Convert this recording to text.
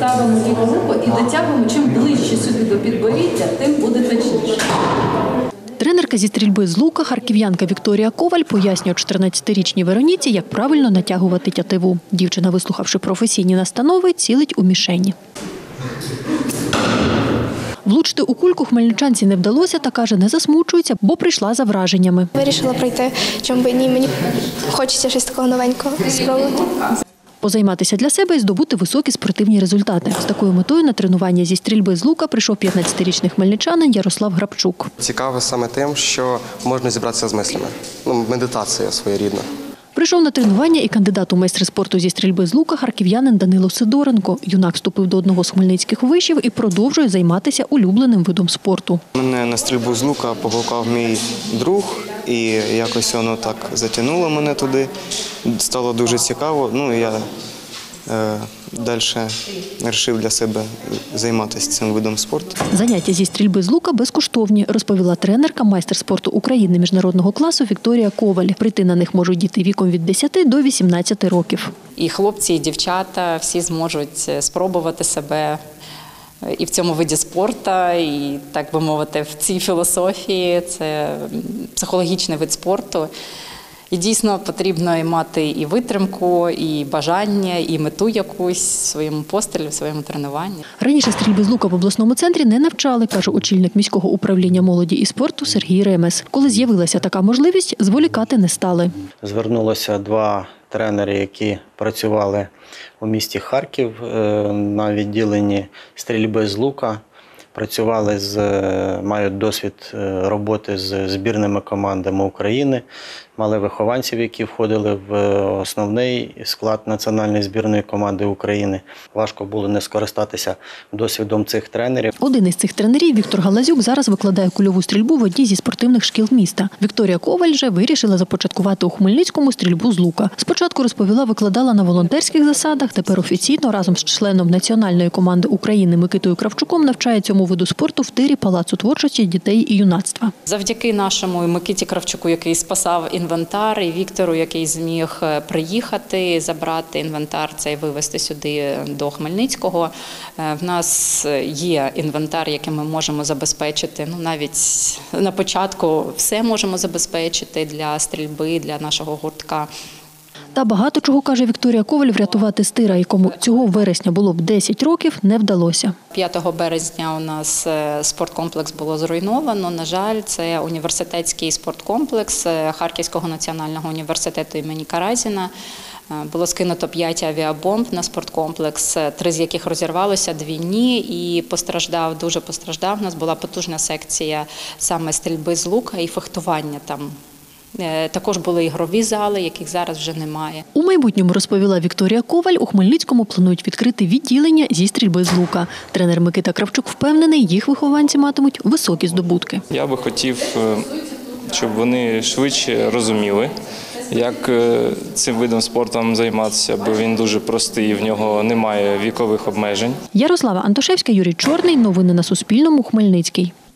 ставимо ліву руку і дотягуємо, чим ближче сюди до підборіддя, тим буде точніше. Тренерка зі стрільби з лука, харків'янка Вікторія Коваль, пояснює 14-річній Вероніці, як правильно натягувати тятиву. Дівчина, вислухавши професійні настанови, цілить у мішені. Влучити у кульку хмельничанці не вдалося та, каже, не засмучується, бо прийшла за враженнями. Вирішила пройти, чому би ні, мені хочеться щось такого новенького спробувати. Позайматися для себе і здобути високі спортивні результати. З такою метою на тренування зі стрільби з лука прийшов 15-річний хмельничанин Ярослав Грабчук. Цікаво саме тим, що можна зібратися з мислями. Медитація своєрідна. Прийшов на тренування і кандидат у майстри спорту зі стрільби з лука харків'янин Данило Сидоренко. Юнак вступив до одного з хмельницьких вишів і продовжує займатися улюбленим видом спорту. Мене на стрільбу з лука погукав мій друг, і якось воно так затягнуло мене туди. Стало дуже цікаво. Я далі вирішив для себе займатися цим видом спорту. Заняття зі стрільби з лука безкоштовні, розповіла тренерка, майстер спорту України міжнародного класу Вікторія Коваль. Прийти на них можуть діти віком від 10 до 18 років. І хлопці, і дівчата всі зможуть спробувати себе і в цьому виді спорту, і, так би мовити, в цій філософії. Це психологічний вид спорту. І дійсно потрібно мати і витримку, і бажання, і мету якусь в своєму пострілі, в своєму тренуванні. Раніше стрільби з лука в обласному центрі не навчали, каже очільник міського управління молоді і спорту Сергій Ремес. Коли з'явилася така можливість, зволікати не стали. Звернулося два тренери, які працювали у місті Харків на відділенні стрільби з лука. Працювали мають досвід роботи з збірними командами України, мали вихованців, які входили в основний склад національної збірної команди України. Важко було не скористатися досвідом цих тренерів. Один із цих тренерів, Віктор Галазюк, зараз викладає кульову стрільбу в одній зі спортивних шкіл міста. Вікторія Коваль же вирішила започаткувати у Хмельницькому стрільбу з лука. Спочатку, розповіла, викладала на волонтерських засадах, тепер офіційно разом з членом національної команди України Микитою Кравчуком навчає цьому виду спорту в тирі Палацу творчості дітей і юнацтва. Завдяки нашому Микиті Кравчуку, який спасав інвентар, і Віктору, який зміг приїхати, забрати інвентар цей, вивезти сюди до Хмельницького. В нас є інвентар, який ми можемо забезпечити. Навіть на початку все можемо забезпечити для стрільби, для нашого гуртка. Та багато чого, каже Вікторія Коваль, врятувати з тира, якому цього вересня було б 10 років, не вдалося. 5 березня у нас спорткомплекс було зруйновано. На жаль, це університетський спорткомплекс Харківського національного університету імені Каразіна. Було скинуто 5 авіабомб на спорткомплекс, 3 з яких розірвалося, 2 ні. І дуже постраждав. У нас була потужна секція саме стрільби з лука і фехтування там. Також були ігрові зали, яких зараз вже немає. У майбутньому, розповіла Вікторія Коваль, у Хмельницькому планують відкрити відділення зі стрільби з лука. Тренер Микита Кравчук впевнений, їх вихованці матимуть високі здобутки. Я би хотів, щоб вони швидше розуміли, як цим видом спорту займатися, бо він дуже простий, в нього немає вікових обмежень. Ярослава Антошевська, Юрій Чорний. Новини на Суспільному. Хмельницький.